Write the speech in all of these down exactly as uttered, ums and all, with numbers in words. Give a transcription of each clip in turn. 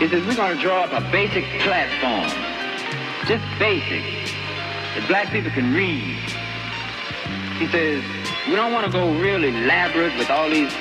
He says, we're going to draw up a basic platform, just basic, that black people can read. He says, we don't want to go real elaborate with all these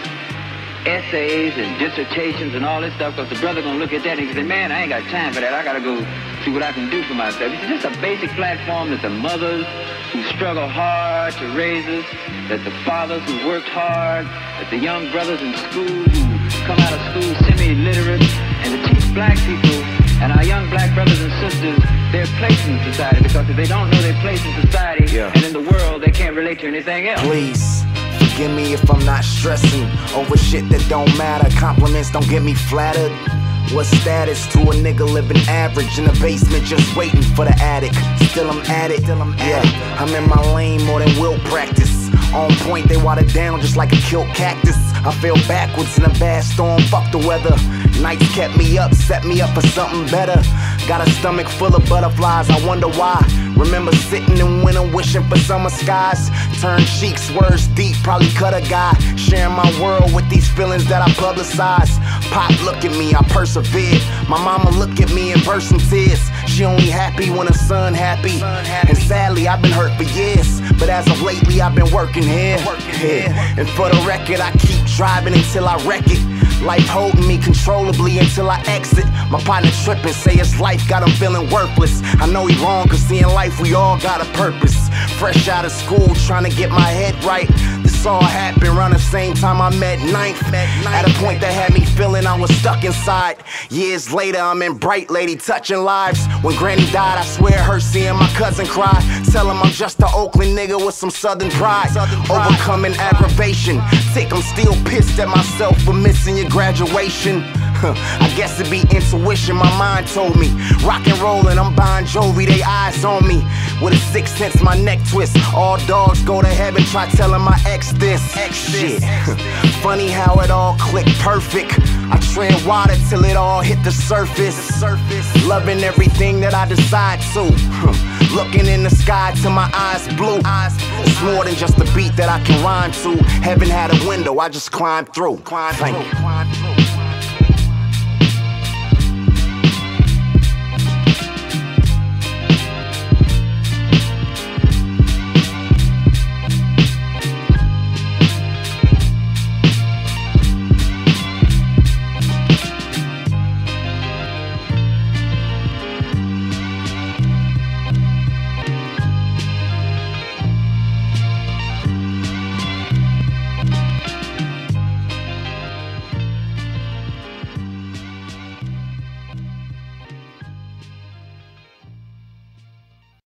essays and dissertations and all this stuff, because the brother going to look at that and he say, man, I ain't got time for that. I got to go see what I can do for myself. It's just a basic platform that the mothers who struggle hard to raise us, that the fathers who worked hard, that the young brothers in school who come out of school semi-literate, and to teach black people and our young black brothers and sisters their place in society, because if they don't know their place in society yeah. and in the world, they can't relate to anything else. Please forgive me if I'm not stressing over shit that don't matter. Compliments don't get me flattered. What status to a nigga living average in the basement just waiting for the attic? Still I'm at it, Still I'm at yeah. it. I'm in my lane more than will practice. On point, they water down just like a killed cactus. I fell backwards in a bad storm, fuck the weather. Nights kept me up, set me up for something better. Got a stomach full of butterflies, I wonder why. Remember sitting in winter wishing for summer skies. Turn cheeks, words deep, probably cut a guy. Sharing my world with these feelings that I publicize. Pop, look at me, I persevered. My mama look at me and burst in tears. She only happy when her son happy. And sadly, I've been hurt for years, but as of lately, I've been working here. Yeah. And for the record, I keep driving until I wreck it. Life holding me controllably until I exit. My partner tripping, say his life got him feeling worthless. I know he wrong, cause see in life we all got a purpose. Fresh out of school, trying to get my head right. This all happened around the same time I met ninth. At a point that had me feeling I was stuck inside. Years later, I'm in Bright Lady touching lives. When Granny died, I swear it hurt seeing my cousin cry. Tell him I'm just an Oakland nigga with some southern pride. Overcoming aggravation. Think I'm still pissed at myself for missing your graduation. I guess it be intuition, my mind told me. Rock and rollin', I'm Bon Jovi, they eyes on me. With a sixth sense, my neck twist. All dogs go to heaven, try telling my ex this. Ex shit. Funny how it all clicked perfect. I tread water till it all hit the surface. Loving everything that I decide to. Looking in the sky till my eyes blue. It's more than just a beat that I can rhyme to. Heaven had a window, I just climbed through. Thank you.